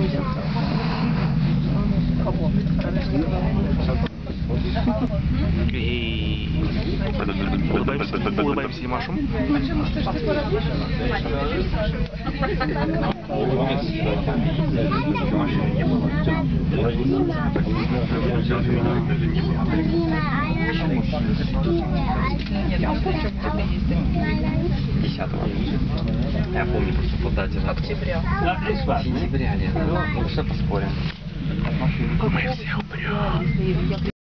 И улыбаемся и машем. 10-го. Я помню просто по дате. Октября. Сентября, Лена. Ну, все поспорим. Мы все умрем.